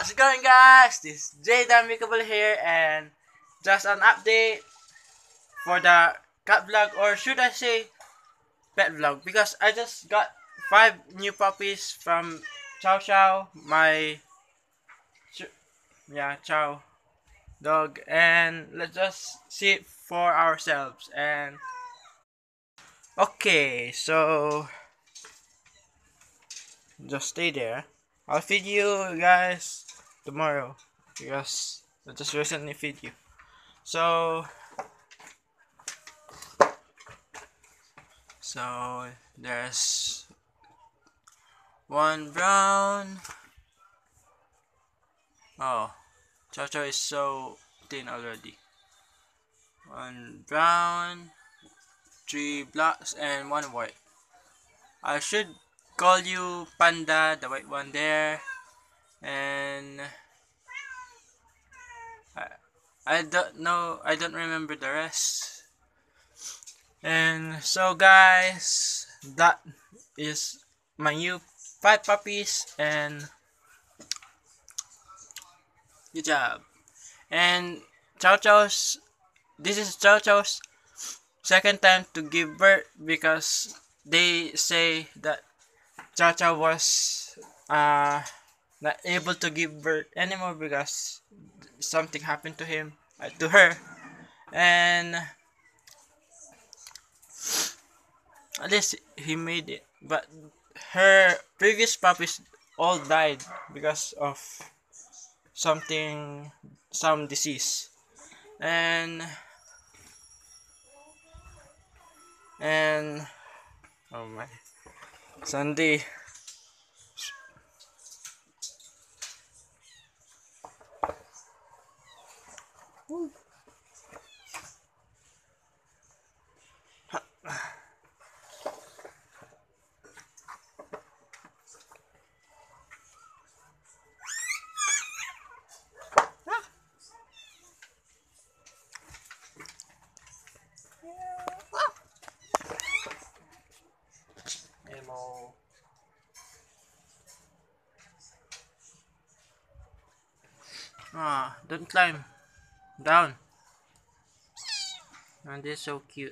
How's it going, guys? This is Jay The Unbreakable here, and just an update for the cat vlog, or should I say pet vlog, because I just got 5 new puppies from Chow, my Chow dog, and let's just see it for ourselves. And okay, so just stay there. I'll feed you guys tomorrow because I just recently feed you. So there's one brown. Oh, Chow is so thin already. One brown, 3 blacks, and 1 white. I should call you Panda, the white one there, and I don't know, I don't remember the rest. And so guys, that is my new 5 puppies, and good job. And this is Chow's second time to give birth, because they say that Chow was not able to give birth anymore because something happened to her, and at least he made it. But her previous puppies all died because of some disease, and oh my, Sunday. Don't climb down. And they're so cute.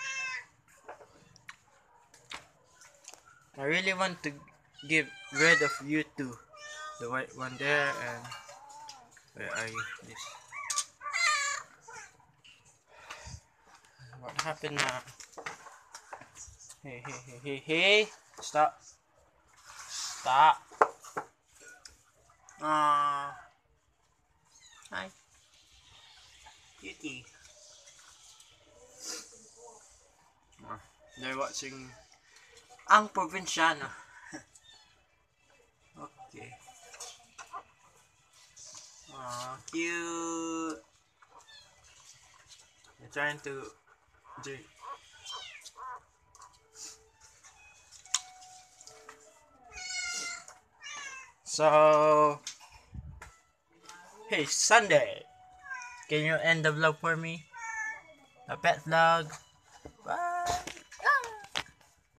I really want to get rid of you two. The white one there, and where are you? This. What happened now? Hey. Stop. Hi. Cutie. They're watching Ang Provinciano. Okay. Cute. They're trying to drink. So, hey Sunday, can you end the vlog for me? A pet vlog.